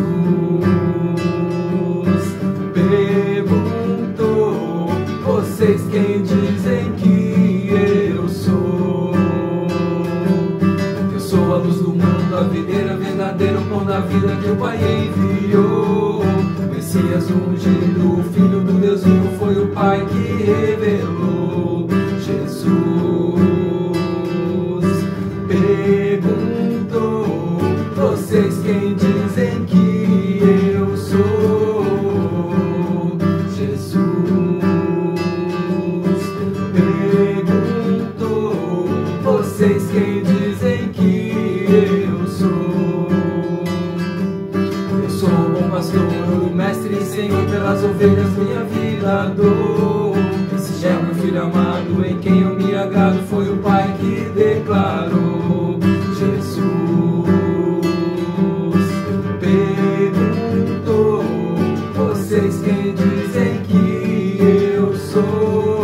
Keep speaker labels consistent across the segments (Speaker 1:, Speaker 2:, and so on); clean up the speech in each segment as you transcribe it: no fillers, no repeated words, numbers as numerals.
Speaker 1: perguntou: vocês quem dizem que eu sou? Eu sou a luz do mundo, a videira verdadeira, o pão da vida que o Pai enviou. Messias ungido, o Filho do Deus vivo, foi o Pai que revelou. Jesus perguntou: vocês quem dizem que eu sou? Jesus perguntou: vocês quem dizem que eu sou? Eu sou o bom pastor, o mestre e senhor, pelas ovelhas minha vida dou. Esse é o meu filho amado, em quem eu me agrado, foi o Pai que declarou. Jesus perguntou: vocês quem dizem que eu sou?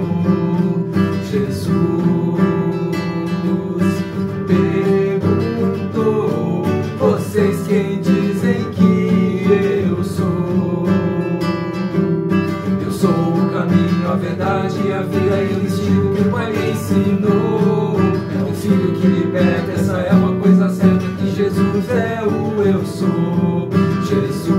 Speaker 1: Jesus perguntou: vocês quem dizem que eu sou? Eu sou o caminho, a verdade e a vida, eu ensino que o Pai me ensinou. É o Filho que liberta, essa é uma coisa certa, que Jesus é o eu sou. Jesus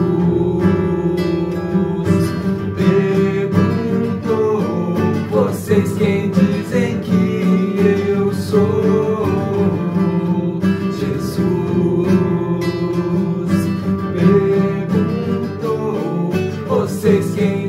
Speaker 1: perguntou: vocês quem dizem que eu sou? Jesus perguntou: vocês quem